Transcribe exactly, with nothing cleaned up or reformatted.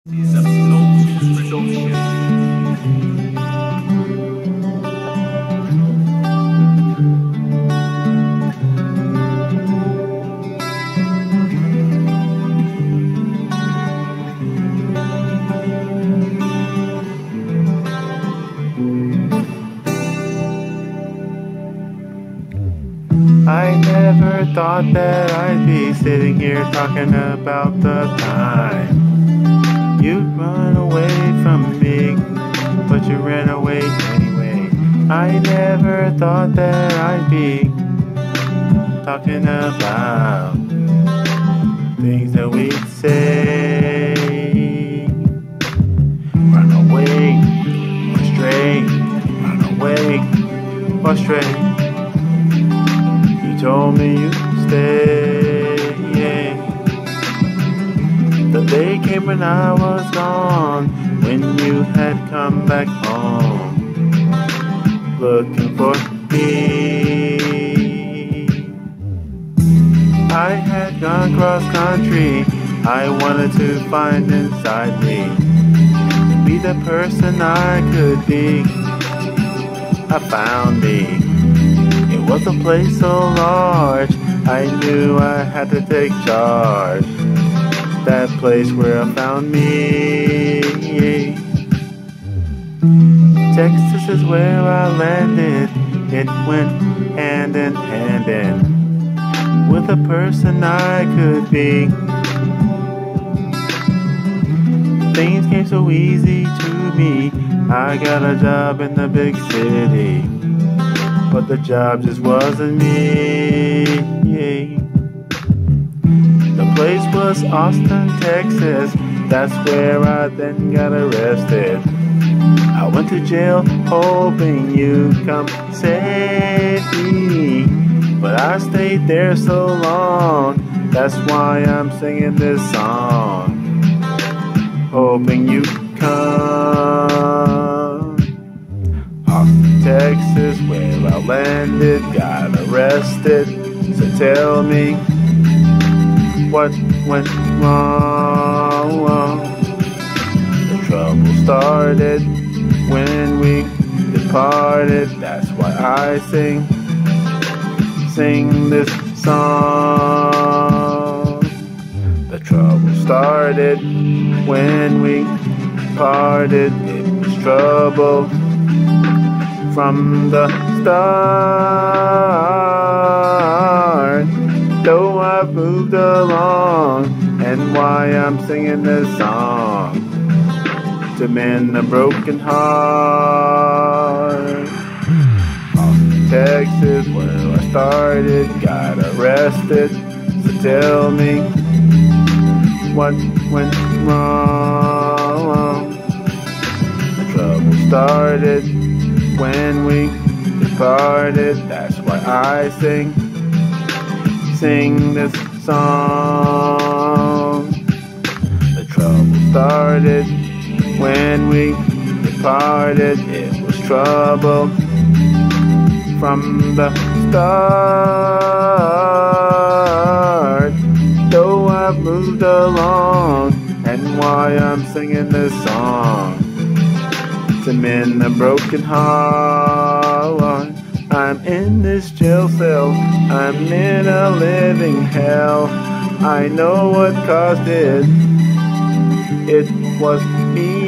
I never thought that I'd be sitting here talking about the time you'd run away from me, but you ran away anyway. I never thought that I'd be talking about things that we'd say. Run away or stray, run away or stray. You told me you'd stay, yeah. The day came when I was gone, when you had come back home, looking for me. I had gone cross country, I wanted to find inside me, be the person I could be. I found me. It was a place so large, I knew I had to take charge. That place where I found me. Texas is where I landed. It went hand in hand in with a person I could be. Things came so easy to me. I got a job in the big city, but the job just wasn't me. The place was Austin, Texas. That's where I then got arrested. I went to jail hoping you'd come save me, but I stayed there so long. That's why I'm singing this song, hoping you'd come. Austin, Texas, where I landed, got arrested. So tell me, what went wrong? The trouble started when we departed. That's why I sing, sing this song. The trouble started when we parted. It was trouble from the start. Though I've moved along, and why I'm singing this song, to mend a broken heart. Austin, Texas, where I started, got arrested. So tell me, what went wrong? The trouble started when we departed. That's why I sing, sing this song. The trouble started when we departed. It was trouble from the start. Though I've moved along, and why I'm singing this song, to mend a broken heart. I'm in this jail cell, I'm in a living hell. I know what caused it. It was me.